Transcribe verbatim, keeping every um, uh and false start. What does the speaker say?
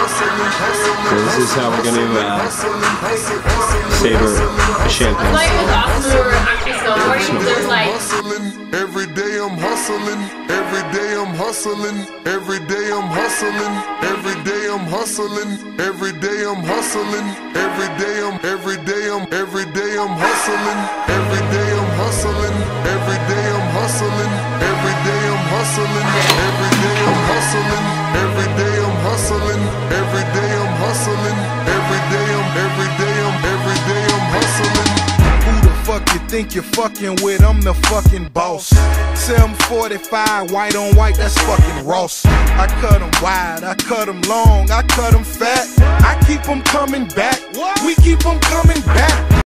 So this is how we're going to uh, savor the champagne. Like it was awesome when we were actually snowboarding. There's like every day I'm hustling, every day I'm hustling, every day I'm hustling, every day I'm hustling, every day I'm hustling, every day I'm every day I'm every day I'm hustling, every day I'm hustling, every day I'm hustling, every day I'm hustling, every day I'm hustling, every day I'm hustling, every day I'm hustling, every day I'm every day I'm every day I'm hustling. Who the fuck you think you're fucking with? I'm the fucking boss. seven forty-five, white on white, that's fucking Ross. I cut them wide, I cut them long, I cut them fat. I keep them coming back, we keep them coming back.